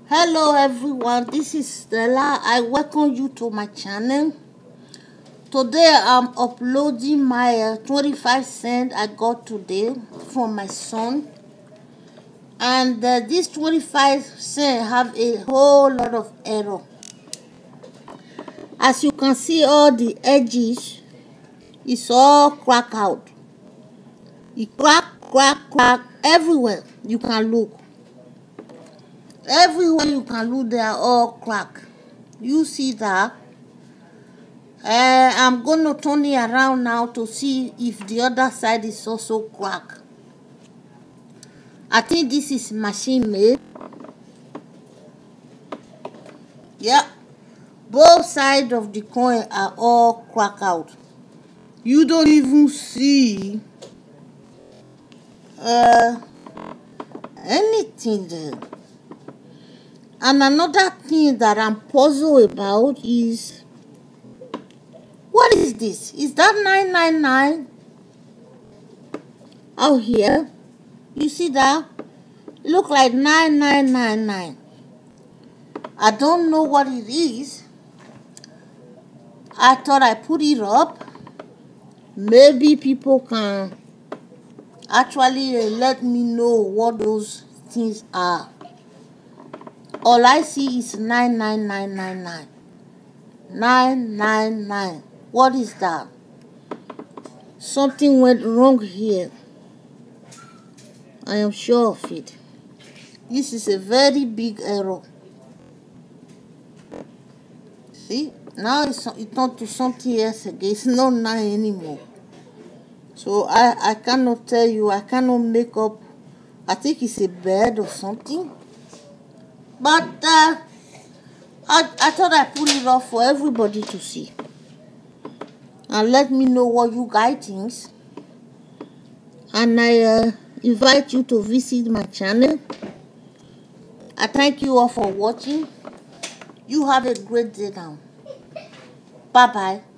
Hello everyone, this is Stella. I welcome you to my channel. Today I'm uploading my 25 cents I got today from my son. And this 25 cents have a whole lot of error. As you can see, all the edges is all crack out. It crack everywhere you can look. Everywhere you can look, they are all cracked. You see that? I'm going to turn it around now to see if the other side is also cracked. I think this is machine made. Yeah. Both sides of the coin are all cracked out. You don't even see anything there. And another thing that I'm puzzled about is, what is this? Is that 999 out here? You see that? It looks like 9999. I don't know what it is. I thought I put it up. Maybe people can actually let me know what those things are. All I see is 99999. 999. What is that? Something went wrong here. I am sure of it. This is a very big error. See? Now it's not to something else again. It's not 9 anymore. So I cannot tell you. I cannot make up. I think it's a bird or something. But I thought I put it up for everybody to see. And let me know what you guys think. And I invite you to visit my channel. I thank you all for watching. You have a great day now. Bye-bye.